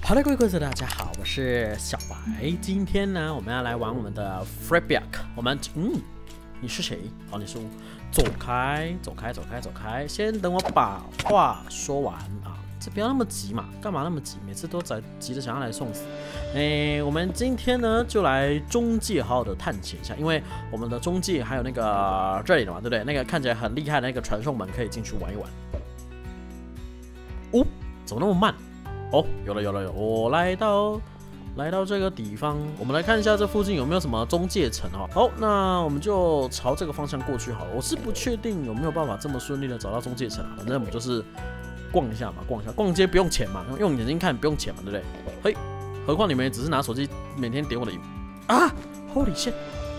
Hello， 各位观众，大家好，我是小白。今天呢，我们要来玩我们的 Freeback。你是谁？哦，你是走开，走开，走开，走开。先等我把话说完啊！这不要那么急嘛，干嘛那么急？每次都在急着想要来送死。我们今天呢就来中介好好的探险一下，因为我们的中介还有那个这里的嘛，对不对？那个看起来很厉害的那个传送门可以进去玩一玩。哦，怎么那么慢？哦，有了，我来到这个地方，我们来看一下这附近有没有什么中介城哈。好，那我们就朝这个方向过去好了。我是不确定有没有办法这么顺利的找到中介城啊，反正我们就是逛一下嘛，逛一下，逛街不用钱嘛，用眼睛看不用钱嘛，对不对？嘿，何况你们也只是拿手机每天点我的啊 ，Holy shit！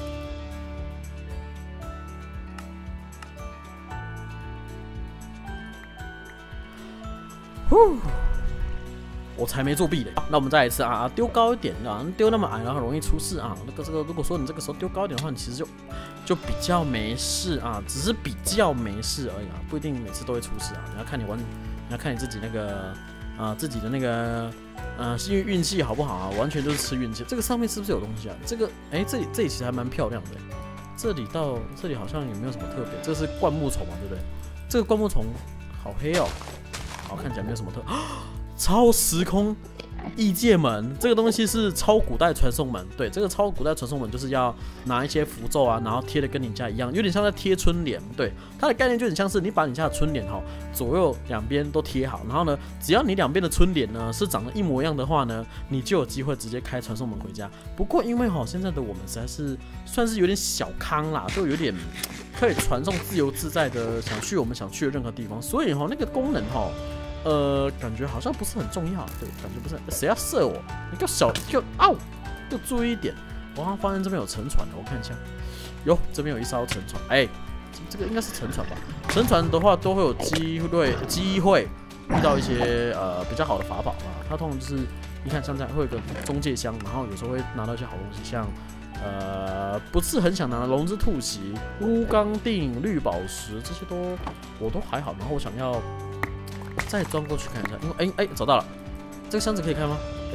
我才没作弊嘞！那我们再来一次啊，丢高一点啊，丢那么矮，然后很容易出事啊。这个，如果说你这个时候丢高一点的话，你其实就比较没事啊，只是比较没事而已啊，不一定每次都会出事啊。你要看你自己那个自己的那个运气好不好啊？完全就是吃运气。这个上面是不是有东西啊？这个这里其实还蛮漂亮的。这里到这里好像也没有什么特别，这是灌木丛嘛，对不对？这个灌木丛好黑哦，好看起来没有什么特。超时空异界门这个东西是超古代传送门，对，这个超古代传送门就是要拿一些符咒啊，然后贴的跟你家一样，有点像在贴春联，对，它的概念就很像是你把你家的春联左右两边都贴好，然后呢，只要你两边的春联呢是长得一模一样的话呢，你就有机会直接开传送门回家。不过因为现在的我们实在是算是有点小康啦，就有点可以传送自由自在的想去我们想去的任何地方，所以那个功能感觉好像不是很重要，对，感觉不是。谁要射我？你给我就注意一点。我好像发现这边有沉船的，我看一下。这边有一艘沉船，这个应该是沉船吧？沉船的话都会有机会遇到一些比较好的法宝啊。它通常就是你看像这样会有个中介箱，然后有时候会拿到一些好东西，像不是很想拿的龙之吐息、乌钢锭、绿宝石这些我都还好，然后我想要。再钻过去看一下，因为找到了，这个箱子可以开吗？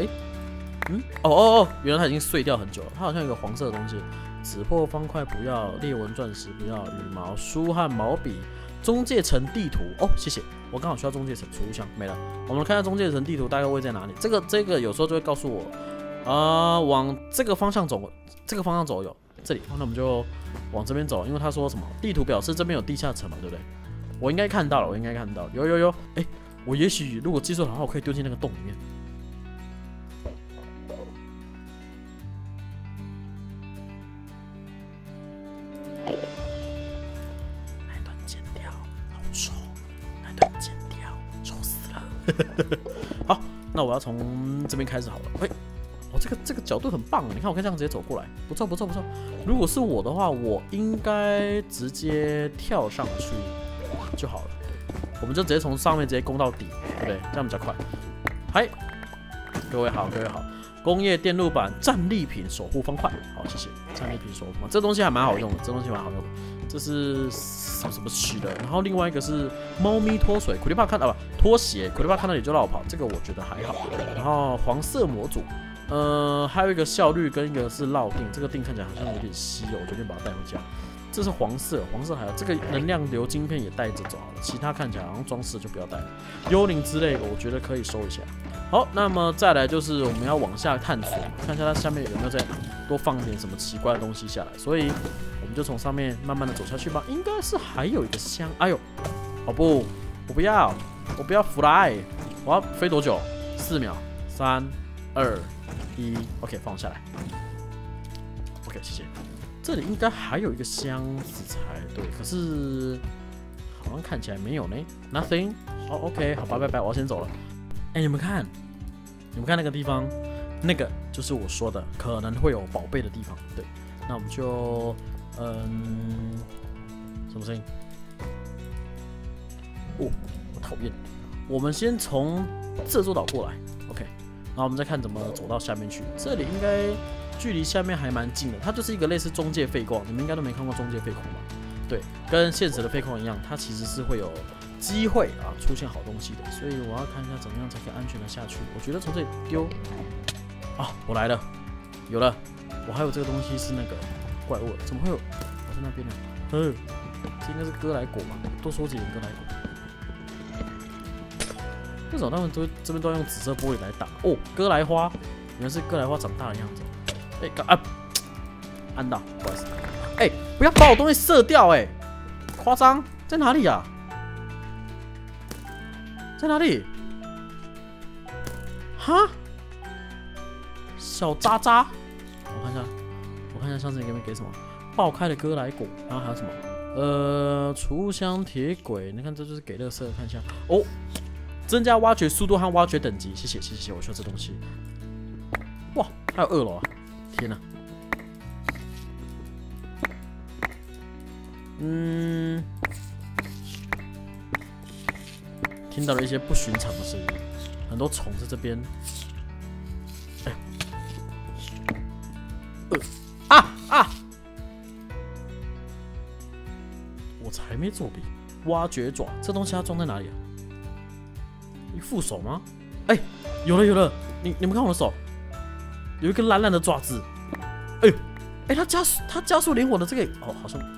原来它已经碎掉很久了。它好像有一个黄色的东西，紫破方块不要，裂纹钻石不要，羽毛书和毛笔，中介城地图谢谢，我刚好需要中介城储物箱没了。我们看一下中介城地图大概位在哪里。这个有时候就会告诉我，往这个方向走，有这里，那我们就往这边走，因为他说什么地图表示这边有地下城嘛，对不对？我应该看到了，有，我也许如果记错的话，我可以丢进那个洞里面。那段剪掉，好丑，那段剪掉，丑死了。好，那我要从这边开始好了。这个角度很棒，你看我可以这样直接走过来，不错。如果是我的话，我应该直接跳上去。就好了，我们就直接从上面直接攻到底，对不对？这样比较快。嗨，各位好，工业电路板战利品守护方块，好，谢谢。战利品守护方块，这东西还蛮好用的，这是什么区的？然后另外一个是猫咪脱水，苦力怕看到吧？拖鞋，苦力怕看到你就绕跑，这个我觉得还好。然后黄色模组，还有一个效率跟一个是烙锭，这个锭看起来好像有点稀有，我决定把它带回家。这是黄色还有这个能量流晶片也带着走好了，其他看起来好像装饰就不要带了。幽灵之类的，我觉得可以收一下。好，那么再来就是我们要往下探索，看一下它下面有没有再多放点什么奇怪的东西下来。所以我们就从上面慢慢的走下去吧。应该是还有一个箱，我不要 fly， 我要飞多久？4秒，3、2、1 ，OK， 放我下来。OK， 谢谢。这里应该还有一个箱子才对，可是好像看起来没有呢。Nothing。OK， 好吧，拜拜，我要先走了。你们看那个地方，那个就是我说的可能会有宝贝的地方。对，那我们就什么声音？我讨厌。我们先从这座岛过来 ，OK， 然后我们再看怎么走到下面去。这里应该距离下面还蛮近的，它就是一个类似中介废矿，你们应该都没看过中介废矿吧？对，跟现实的废矿一样，它其实是会有机会啊出现好东西的，所以我要看一下怎么样才可以安全的下去。我觉得从这里丢啊，我来了，有了，我还有这个东西是那个怪物，怎么会有？我在那边呢，这应该是哥莱果吧？多收几点哥莱果。为什么他们这边都要用紫色玻璃来打？哦，哥莱花，原来是哥莱花长大的样子。按到，不好意思。不要把我东西射掉，夸张，在哪里啊？在哪里？哈？小渣渣，我看一下上次你给什么？爆开的哥莱果，然后还有什么？储香铁轨，你看这就是给垃圾，看一下哦。增加挖掘速度和挖掘等级，谢谢，我需要这东西。哇，还有2楼啊！天哪！听到了一些不寻常的声音，很多虫在这边。我才没作弊。挖掘爪，这东西要装在哪里啊？一副手吗？有了！你们看我的手，有一个蓝蓝的爪子。它加速连我的这个好像，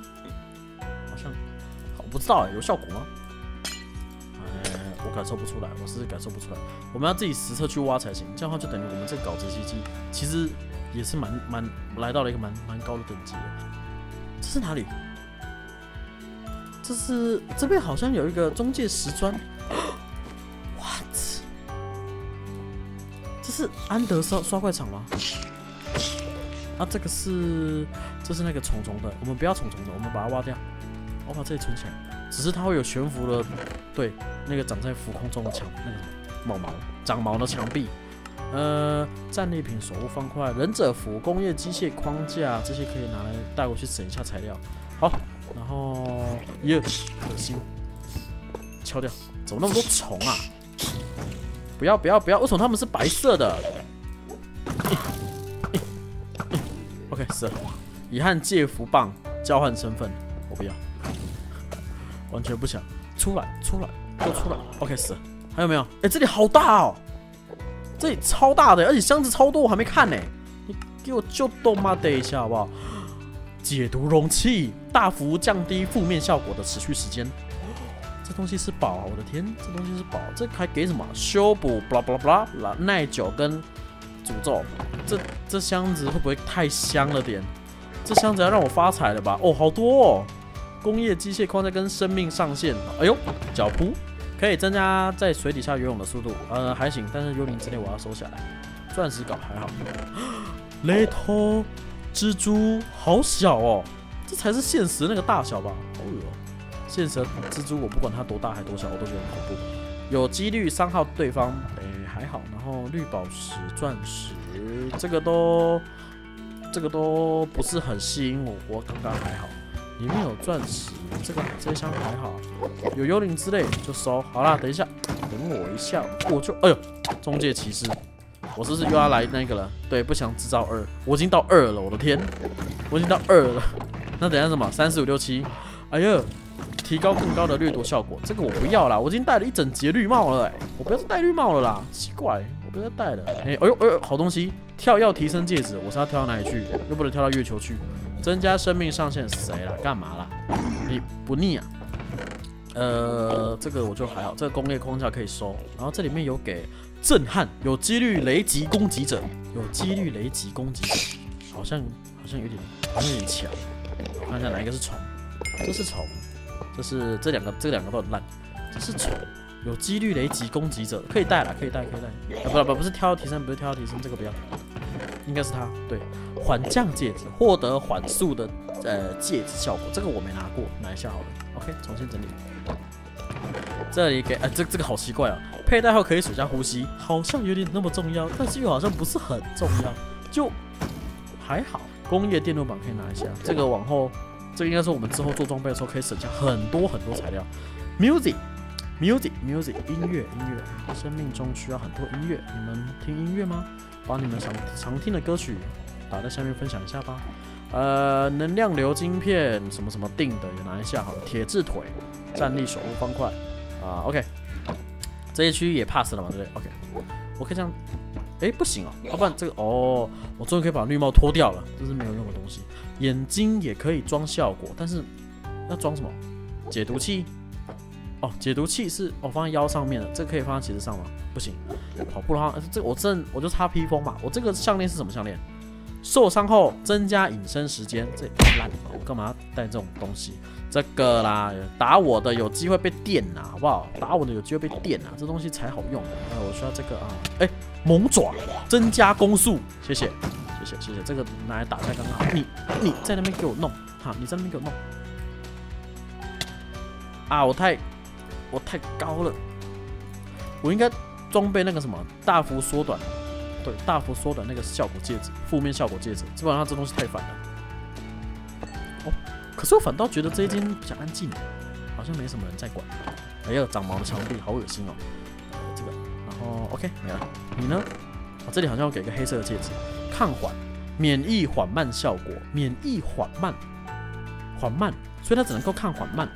我不知道有效果吗？我感受不出来，我是感受不出来。我们要自己实测去挖才行，这样的话就等于我们这个稿子机其实也是蛮来到了一个蛮高的等级了。这是哪里？这边好像有一个中介石砖。What？ 这是安德刷怪场吗？这是那个虫的，我们不要虫的，我们把它挖掉。我把这里存起来，只是它会有悬浮的，对，那个长在浮空中的墙，那个什么长毛的墙壁。战利品、守护方块、忍者服、工业机械框架，这些可以拿来带回去省一下材料。好，然后可惜，敲掉，怎么那么多虫啊？不要！为什么他们是白色的？OK， 死了。遗憾借符棒交换身份，我不要，完全不想。出来，给我出来。OK， 死了。还有没有？这里好大哦，这里超大的，而且箱子超多，我还没看呢。你给我就动嘛，等一下好不好？解毒容器，大幅降低负面效果的持续时间。这东西是宝啊！我的天，这东西是宝。这还给什么？修补，blah blah blah， 耐久跟诅咒。这箱子会不会太香了点？这箱子要让我发财了吧？好多哦！工业机械框架跟生命上限。脚蹼可以增加在水底下游泳的速度。还行，但是幽灵之泪我要收下来。钻石镐还好。雷头蜘蛛好小哦，这才是现实那个大小吧？好恶哦！现实蜘蛛我不管它多大还多小，我都觉得很恐怖。有几率伤害对方，还好。然后绿宝石、钻石，这个都不是很吸引我，我刚刚还好。里面有钻石，这一箱还好。有幽灵之类就收好啦。等一下，等我一下，我就中介骑士。我是不是又要来那个了？对，不想制造2，我已经到2了，我的天，我已经到2了。那等一下什么？3、4、5、6、7，提高更高的掠夺效果，这个我不要啦，我已经戴了一整节绿帽了，我不要再戴绿帽了啦，奇怪，我不要再戴了。好东西，跳跃提升戒指，我是要跳到哪里去？又不能跳到月球去？增加生命上限，谁啦？干嘛啦？你不腻啊？这个我就还好，这个工业框架可以收，然后这里面有给。震撼，有几率雷击攻击者，好像有点强。我看一下哪一个是虫，这是虫，这两个都很烂。这是虫，有几率雷击攻击者，可以带啦，可以带。不是跳跃提升，这个不要，应该是它。对，缓降戒指，获得缓速的戒指效果，这个我没拿过，拿一下好了。OK， 重新整理。这里给这个好奇怪啊！佩戴后可以水下呼吸，好像有点那么重要，但是又好像不是很重要，就还好。工业电路板可以拿一下，这个往后，这个应该是我们之后做装备的时候可以省下很多材料。Music， 音乐，生命中需要很多音乐，你们听音乐吗？把你们常听的歌曲打在下面分享一下吧。能量流晶片什么定的也拿一下好了。铁质腿，战力守护方块， OK， 这一区也 pass 了嘛，对不对 ？OK， 我可以这样，不行哦，要不然这个我终于可以把绿帽脱掉了，这是没有用的东西。眼睛也可以装效果，但是要装什么？解毒器。解毒器是放在腰上面的，这个可以放在旗子上吗？不行。跑步的话，这个我就插披风嘛。我这个项链是什么项链？受伤后增加隐身时间，这也太烂了，我干嘛要带这种东西？这个啦，打我的有机会被电啊，好不好？打我的有机会被电啊，这东西才好用。我需要这个啊，猛爪增加攻速，谢谢，这个拿来打开刚刚好。你在那边给我弄，你在那边给我弄。我太高了，我应该装备那个什么大幅缩短，对，大幅缩短那个效果戒指，负面效果戒指，基本上这东西太烦了。可是我反倒觉得这一间比较安静，好像没什么人在管。长毛的墙壁好恶心哦。这个，然后 OK 没了。你呢？这里好像要给个黑色的戒指，抗缓，免疫缓慢效果，免疫缓慢，所以它只能够抗缓慢。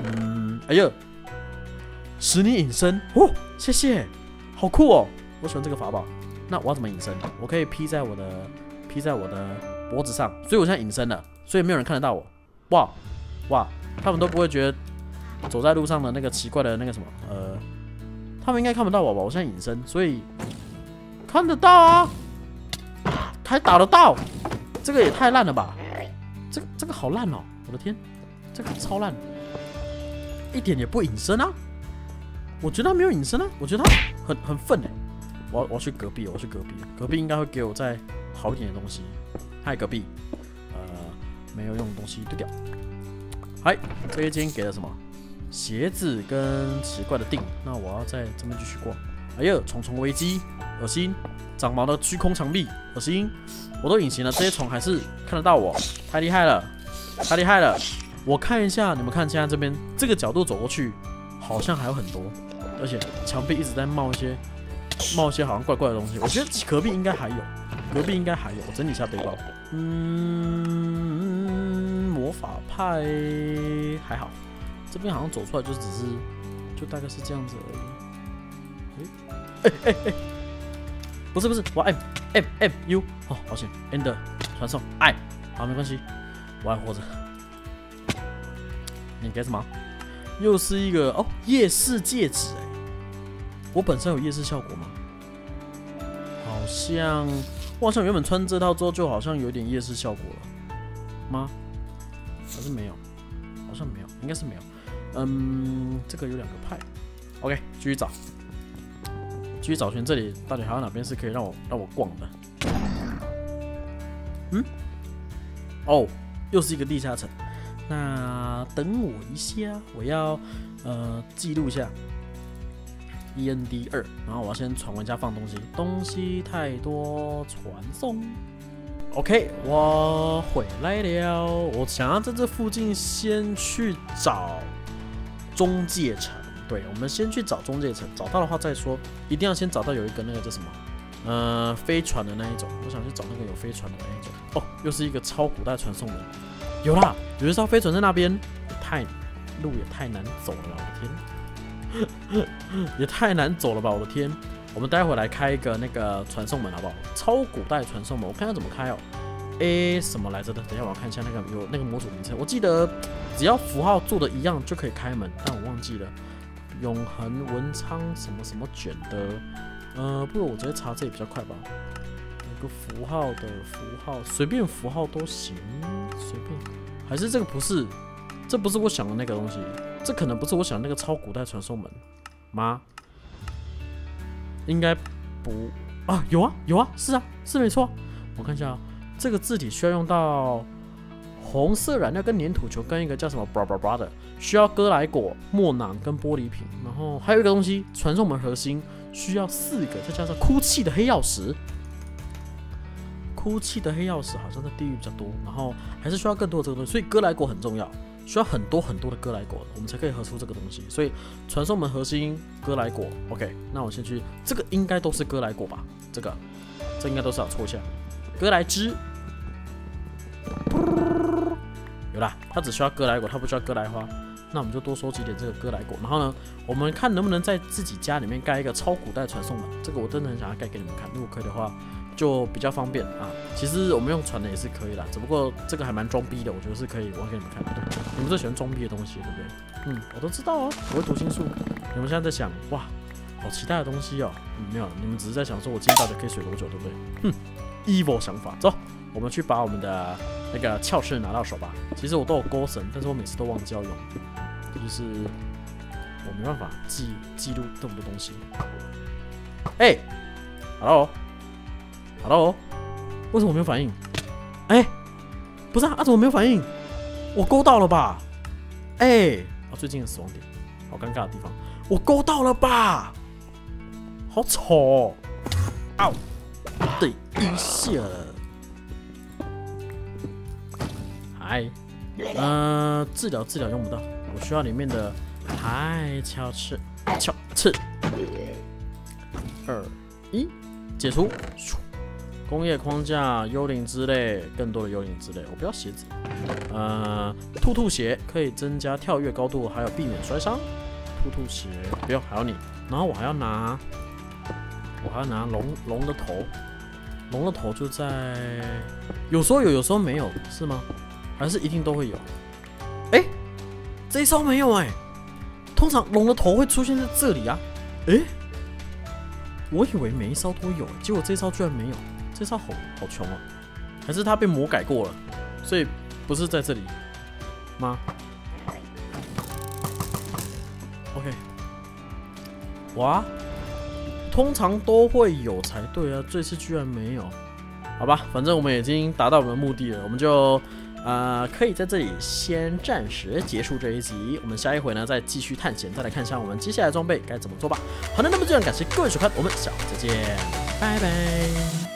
使你隐身谢谢，好酷哦！我喜欢这个法宝。那我要怎么隐身？我可以披在我的脖子上，所以我现在隐身了，所以没有人看得到我。哇，他们都不会觉得走在路上的那个奇怪的那个什么他们应该看不到我吧？我现在隐身，所以看得到啊，还打得到，这个也太烂了吧！这个好烂哦，我的天，这个超烂，一点也不隐身啊！我觉得他没有隐身啊，我觉得他很笨哎。我要去隔壁，隔壁应该会给我再好一点的东西。嗨，隔壁，没有用的东西丢掉。嗨，这一间给了什么？鞋子跟奇怪的锭。那我要在这边继续逛。虫虫危机，恶心！长毛的虚空墙壁，恶心！我都隐形了，这些虫还是看得到我，太厉害了！我看一下，你们看现在这边这个角度走过去，好像还有很多，而且墙壁一直在冒一些好像怪怪的东西。我觉得隔壁应该还有，我整理一下背包。魔法派还好，这边好像走出来就大概是这样子而已。不是，我要 M U 好险 ，End 传送爱，好没关系，我还活着。你给什么？又是一个夜视戒指我本身有夜视效果吗？我好像原本穿这套之后就好像有点夜视效果了吗？还是没有？好像没有，应该是没有。这个有2个派。OK， 继续找寻这里到底还有哪边是可以让我逛的。又是一个地下城。那等我一下，我要记录一下 END 2，然后我要先传回家放东西太多，传送。OK， 我回来了。我想要在这附近先去找中介城。对，我们先去找中介城，找到的话再说。一定要先找到有一个那个叫什么飞船的那一种。我想去找那个有飞船的那一种。又是一个超古代传送门。有啦，有一艘飞船在那边，路也太难走了吧，我的天，也太难走了吧，我的天。我们待会来开一个那个传送门好不好？超古代传送门，我看要怎么开哦。什么来着的？等一下我要看一下那个有那个模组名称。我记得只要符号做的一样就可以开门，但我忘记了。永恒文昌什么什么卷的，不如我直接查这里比较快吧。有个符号的符号，随便符号都行，随便。还是这个不是？这不是我想的那个东西，这可能不是我想的那个超古代传送门吗？应该不啊，有啊，是啊，是没错。我看一下这个字体需要用到红色染料跟粘土球跟一个叫什么 bra 的，需要哥莱果、墨囊跟玻璃瓶，然后还有一个东西传送门核心需要4个，这叫做哭泣的黑曜石。哭泣的黑曜石好像在地狱比较多，然后还是需要更多的这个东西，所以哥莱果很重要，需要很多的哥莱果，我们才可以合出这个东西。所以传送门核心哥莱果 ，OK， 那我先去，这个应该都是哥莱果吧？这应该都是要搓一下，哥莱枝。有啦，它只需要哥莱果，它不需要哥莱花。 那我们就多收集点这个哥莱果。然后呢，我们看能不能在自己家里面盖一个超古代传送门。这个我真的很想要盖给你们看，如果可以的话，就比较方便啊。其实我们用传的也是可以啦，只不过这个还蛮装逼的，我觉得是可以玩给你们看。对，你们最喜欢装逼的东西，对不对？我都知道哦，我会读心术。你们现在在想，哇，好期待的东西哦。没有，你们只是在想说，我今天到底可以水多久，对不对？evil 想法，走。我们去把我们的那个鞘翅拿到手吧。其实我都有勾绳，但是我每次都忘记要用，就是我没办法记录这么多东西。hello， 为什么没有反应？不是啊，怎么没有反应？我勾到了吧？最近的死亡点，好尴尬的地方，我勾到了吧？好丑哦！对一下。治疗用不到，我需要里面的鞘翅。2、1，解除。工业框架、幽灵之类，更多的幽灵之类。我不要鞋子。兔鞋可以增加跳跃高度，还有避免摔伤。兔鞋不用，还有你。然后我还要拿龙的头。龙的头就在，有时候有，有时候没有，是吗？还是一定都会有？这一招没有通常龙的头会出现在这里啊。我以为每一招都有，结果这一招居然没有，这招好穷哦。还是它被魔改过了，所以不是在这里吗 ？OK， 哇，通常都会有才对啊，这次居然没有。好吧，反正我们已经达到我们的目的了，我们就可以在这里先暂时结束这一集。我们下一回呢再继续探险，再来看一下我们接下来的装备该怎么做吧。好的，那么这样感谢各位收看，我们下回再见，拜拜。